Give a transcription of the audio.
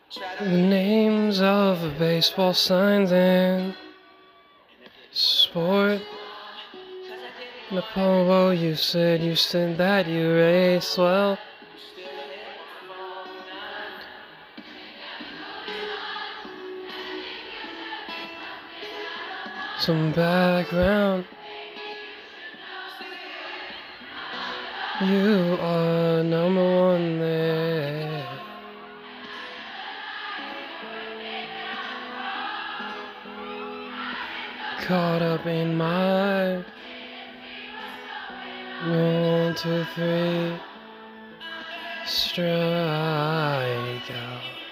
The names of baseball signs and sport. Napoleon, you said that you race well. Some background. You are number one there. Caught up in my 1, 2, 3 strikeout.